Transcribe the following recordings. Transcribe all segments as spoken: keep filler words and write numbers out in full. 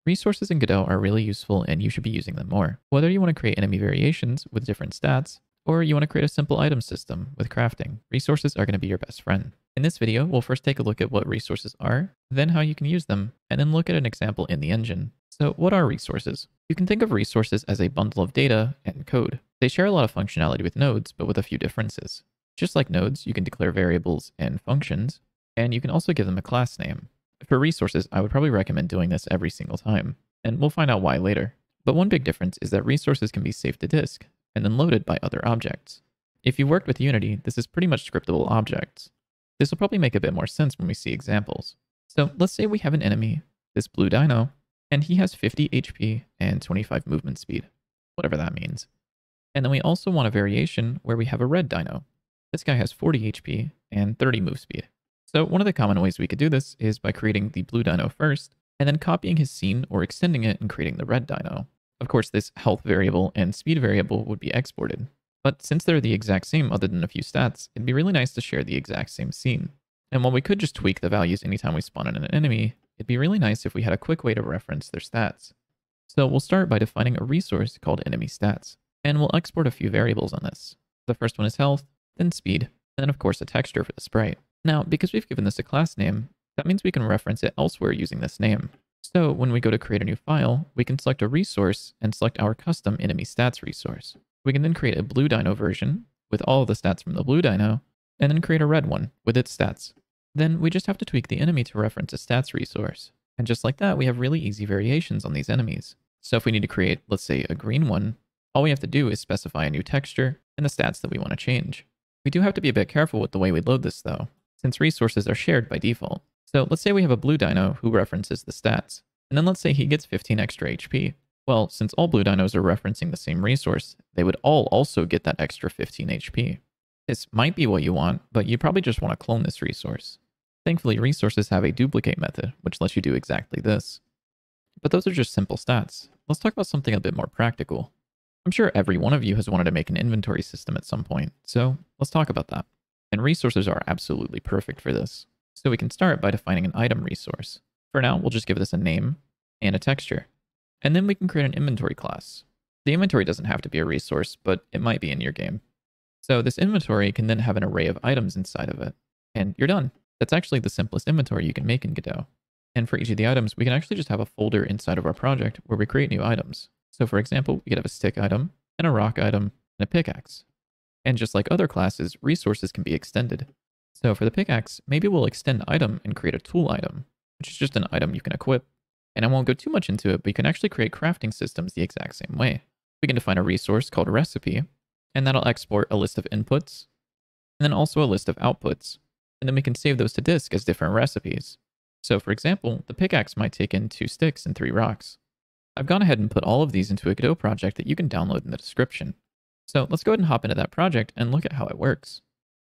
Resources in Godot are really useful and you should be using them more. Whether you want to create enemy variations with different stats, or you want to create a simple item system with crafting, resources are going to be your best friend. In this video, we'll first take a look at what resources are, then how you can use them, and then look at an example in the engine. So what are resources? You can think of resources as a bundle of data and code. They share a lot of functionality with nodes, but with a few differences. Just like nodes, you can declare variables and functions, and you can also give them a class name. For resources, I would probably recommend doing this every single time, and we'll find out why later. But one big difference is that resources can be saved to disk, and then loaded by other objects. If you've worked with Unity, this is pretty much scriptable objects. This will probably make a bit more sense when we see examples. So let's say we have an enemy, this blue dino, and he has fifty H P and twenty-five movement speed, whatever that means. And then we also want a variation where we have a red dino. This guy has forty H P and thirty move speed. So one of the common ways we could do this is by creating the blue dino first, and then copying his scene or extending it and creating the red dino. Of course, this health variable and speed variable would be exported. But since they're the exact same other than a few stats, it'd be really nice to share the exact same scene. And while we could just tweak the values anytime we spawn in an enemy, it'd be really nice if we had a quick way to reference their stats. So we'll start by defining a resource called EnemyStats, and we'll export a few variables on this. The first one is health, then speed, and then of course a texture for the sprite. Now, because we've given this a class name, that means we can reference it elsewhere using this name. So when we go to create a new file, we can select a resource and select our custom EnemyStats resource. We can then create a blue dino version with all of the stats from the blue dino, and then create a red one with its stats. Then we just have to tweak the enemy to reference a stats resource. And just like that, we have really easy variations on these enemies. So if we need to create, let's say, a green one, all we have to do is specify a new texture and the stats that we want to change. We do have to be a bit careful with the way we load this though, since resources are shared by default. So let's say we have a blue dino who references the stats, and then let's say he gets fifteen extra H P. Well, since all blue dinos are referencing the same resource, they would all also get that extra fifteen H P. This might be what you want, but you probably just want to clone this resource. Thankfully, resources have a duplicate method, which lets you do exactly this. But those are just simple stats. Let's talk about something a bit more practical. I'm sure every one of you has wanted to make an inventory system at some point, so let's talk about that. And resources are absolutely perfect for this. So we can start by defining an item resource. For now, we'll just give this a name and a texture. And then we can create an inventory class. The inventory doesn't have to be a resource, but it might be in your game. So this inventory can then have an array of items inside of it. And you're done. That's actually the simplest inventory you can make in Godot. And for each of the items, we can actually just have a folder inside of our project where we create new items. So for example, we could have a stick item, and a rock item, and a pickaxe. And just like other classes, resources can be extended. So for the pickaxe, maybe we'll extend item and create a tool item, which is just an item you can equip. And I won't go too much into it, but you can actually create crafting systems the exact same way. We can define a resource called recipe, and that'll export a list of inputs, and then also a list of outputs. And then we can save those to disk as different recipes. So for example, the pickaxe might take in two sticks and three rocks. I've gone ahead and put all of these into a Godot project that you can download in the description. So let's go ahead and hop into that project and look at how it works.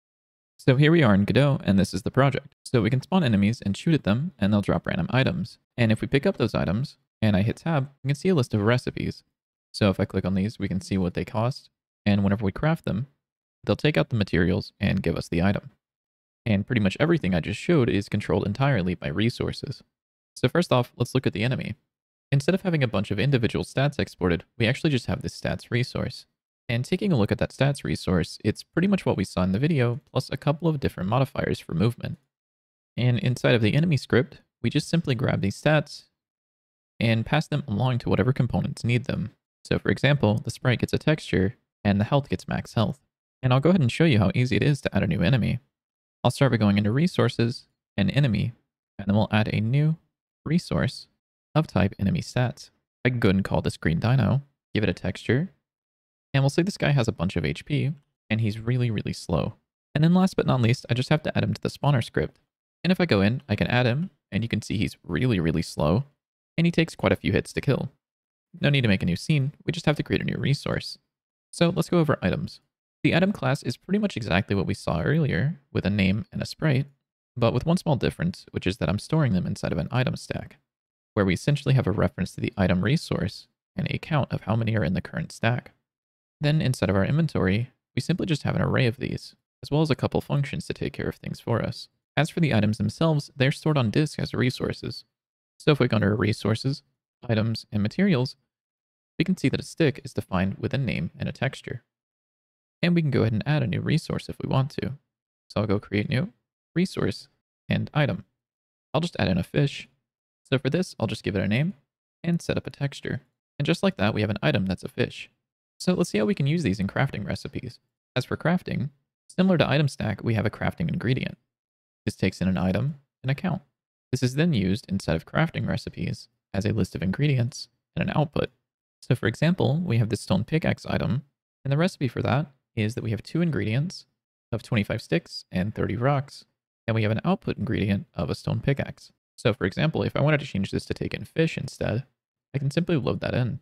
So here we are in Godot, and this is the project. So we can spawn enemies and shoot at them, and they'll drop random items. And if we pick up those items, and I hit tab, we can see a list of recipes. So if I click on these, we can see what they cost. And whenever we craft them, they'll take out the materials and give us the item. And pretty much everything I just showed is controlled entirely by resources. So first off, let's look at the enemy. Instead of having a bunch of individual stats exported, we actually just have this stats resource. And taking a look at that stats resource, it's pretty much what we saw in the video, plus a couple of different modifiers for movement. And inside of the enemy script, we just simply grab these stats and pass them along to whatever components need them. So for example, the sprite gets a texture and the health gets max health. And I'll go ahead and show you how easy it is to add a new enemy. I'll start by going into resources and enemy, and then we'll add a new resource of type EnemyStats. I can go ahead and call this green dino, give it a texture, and we'll say this guy has a bunch of H P, and he's really, really slow. And then last but not least, I just have to add him to the spawner script. And if I go in, I can add him, and you can see he's really, really slow, and he takes quite a few hits to kill. No need to make a new scene, we just have to create a new resource. So let's go over items. The item class is pretty much exactly what we saw earlier, with a name and a sprite, but with one small difference, which is that I'm storing them inside of an item stack, where we essentially have a reference to the item resource and a count of how many are in the current stack. Then inside of our inventory, we simply just have an array of these, as well as a couple functions to take care of things for us. As for the items themselves, they're stored on disk as resources. So if we go under resources, items, and materials, we can see that a stick is defined with a name and a texture. And we can go ahead and add a new resource if we want to. So I'll go create new, resource, and item. I'll just add in a fish. So for this, I'll just give it a name and set up a texture. And just like that, we have an item that's a fish. So let's see how we can use these in crafting recipes. As for crafting, similar to item stack, we have a crafting ingredient. This takes in an item and a count. This is then used inside of crafting recipes as a list of ingredients and an output. So for example, we have this stone pickaxe item, and the recipe for that is that we have two ingredients of twenty-five sticks and thirty rocks, and we have an output ingredient of a stone pickaxe. So for example, if I wanted to change this to take in fish instead, I can simply load that in.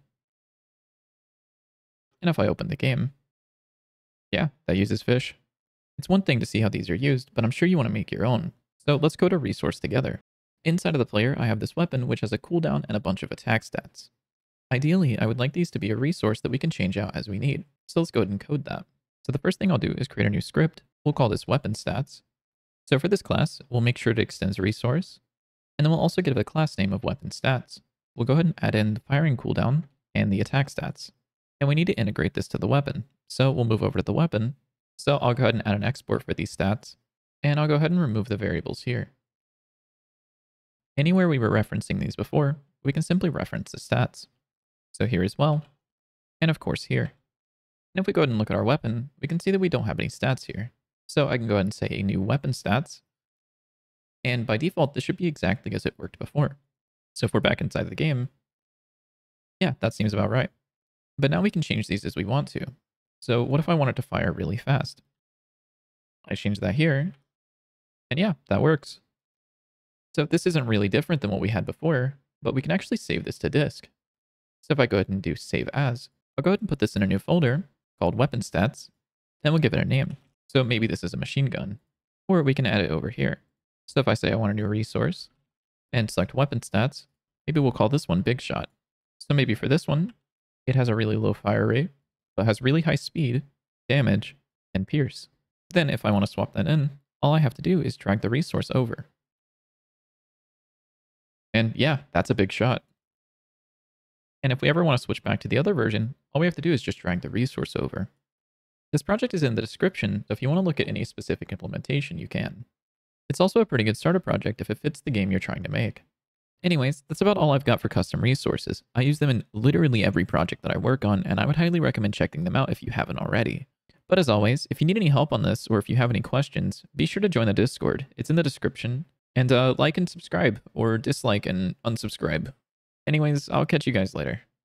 And if I open the game, yeah, that uses fish. It's one thing to see how these are used, but I'm sure you want to make your own. So let's go to resource together. Inside of the player, I have this weapon, which has a cooldown and a bunch of attack stats. Ideally, I would like these to be a resource that we can change out as we need. So let's go ahead and code that. So the first thing I'll do is create a new script. We'll call this weapon stats. So for this class, we'll make sure it extends resource, and then we'll also give it a class name of weapon stats. We'll go ahead and add in the firing cooldown and the attack stats. And we need to integrate this to the weapon. So we'll move over to the weapon. So I'll go ahead and add an export for these stats, and I'll go ahead and remove the variables here. Anywhere we were referencing these before, we can simply reference the stats. So here as well, and of course here. And if we go ahead and look at our weapon, we can see that we don't have any stats here. So I can go ahead and say a new weapon stats, and by default, this should be exactly as it worked before. So if we're back inside the game, yeah, that seems about right. But now we can change these as we want to. So what if I wanted to fire really fast? I change that here, and yeah, that works. So this isn't really different than what we had before, but we can actually save this to disk. So if I go ahead and do save as, I'll go ahead and put this in a new folder called weapon stats, then we'll give it a name. So maybe this is a machine gun, or we can add it over here. So if I say I want a new resource and select weapon stats, maybe we'll call this one big shot. So maybe for this one, it has a really low fire rate, but has really high speed, damage, and pierce. Then if I want to swap that in, all I have to do is drag the resource over. And yeah, that's a big shot. And if we ever want to switch back to the other version, all we have to do is just drag the resource over. This project is in the description, so if you want to look at any specific implementation, you can. It's also a pretty good starter project if it fits the game you're trying to make. Anyways, that's about all I've got for custom resources. I use them in literally every project that I work on, and I would highly recommend checking them out if you haven't already. But as always, if you need any help on this, or if you have any questions, be sure to join the Discord. It's in the description. And uh, like and subscribe, or dislike and unsubscribe. Anyways, I'll catch you guys later.